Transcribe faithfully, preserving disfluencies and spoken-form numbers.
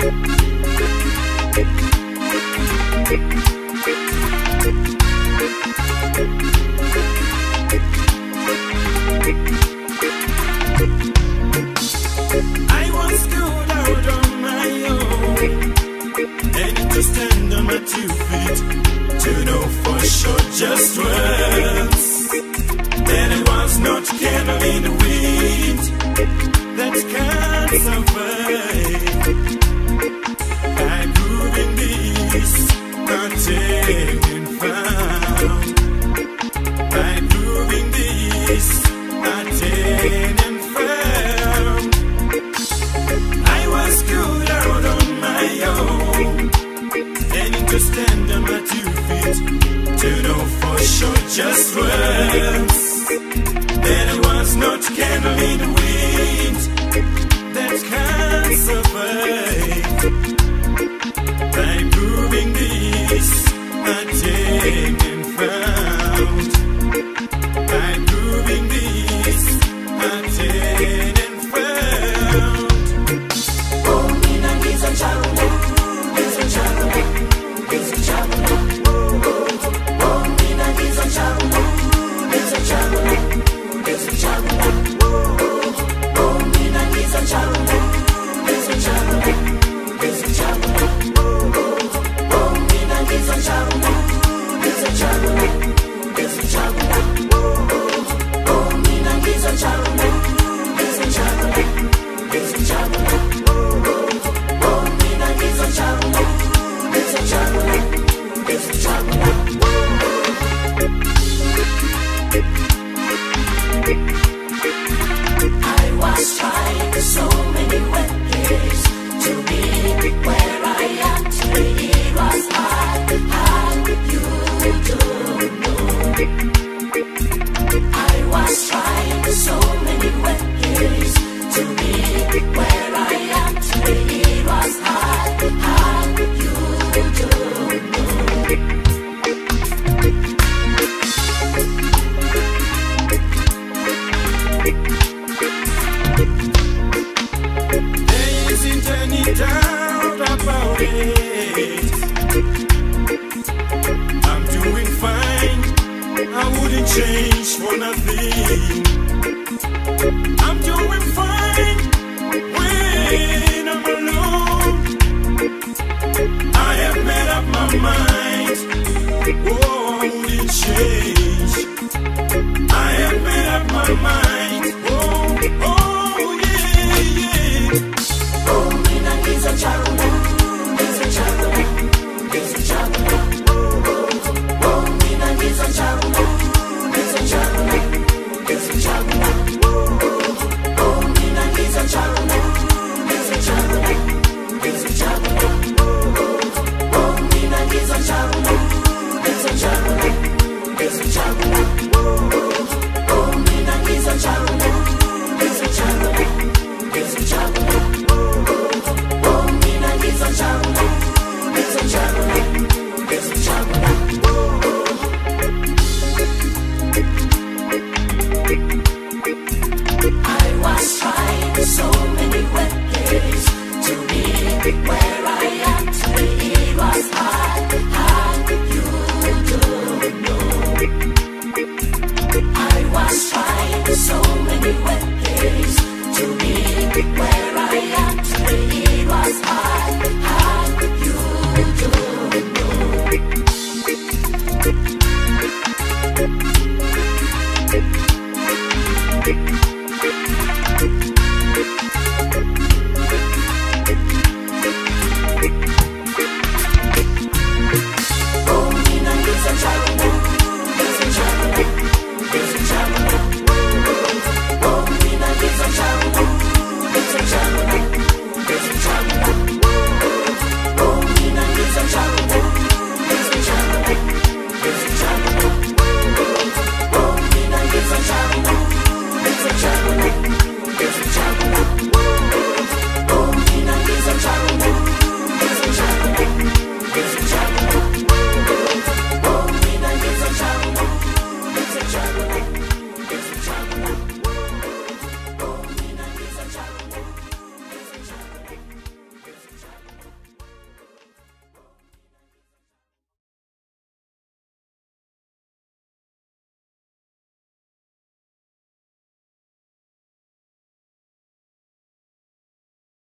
I was good out on my own, needing to stand on my two feet, to know for sure just once that it was not candle in the wind that can't survive. By proving this, contained found. By proving this, attained and found. I was good out on my own, needing to stand on my two feet, to know for sure just once that it was not candle in the wind that can't survive. By proving this, attained and found. By proving this, attained and found. Oh, mina giza chakula, giza chakula, giza chakula. Oh, mina giza chakula, giza chakula, giza chakula. Oh, mina giza chakula, giza chakula, giza chakula. Oh, mina giza chakula, giza chakula, giza chakula. Oh, mina giza chakula, giza chakula, giza chakula. Oh, mina giza chakula, giza chakula, giza chakula. I was trying so many ways to be where I am today. It was hard, hard, you don't know. I was trying so many ways to be where I am today. It was hard, hard, you don't know. There isn't any doubt about it. I'm doing fine, I wouldn't change for nothing. I'm doing fine when I'm alone. I have made up my mind, oh, I wouldn't change. I have made up my mind, oh, oh, yeah, yeah. Oh, mina giza chakula, giza chakula, giza chakula. Oh, mina giza chakula, giza chakula, giza chakula. Oh, mina giza chakula, giza chakula, giza chakula. Oh, mina giza chakula, giza chakula, giza chakula. Oh, mina giza chakula, giza chakula, giza chakula.